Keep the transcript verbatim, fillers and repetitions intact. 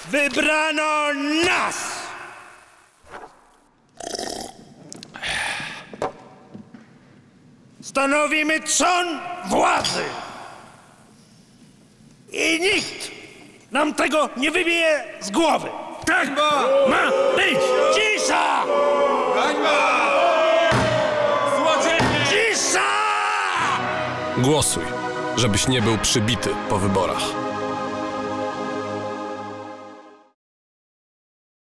Wybrano nas! Stanowimy trzon władzy! I nikt nam tego nie wybije z głowy! Tak ma być! Cisza! Hańba! Złodzieje! Cisza! Głosuj, żebyś nie był przybity po wyborach.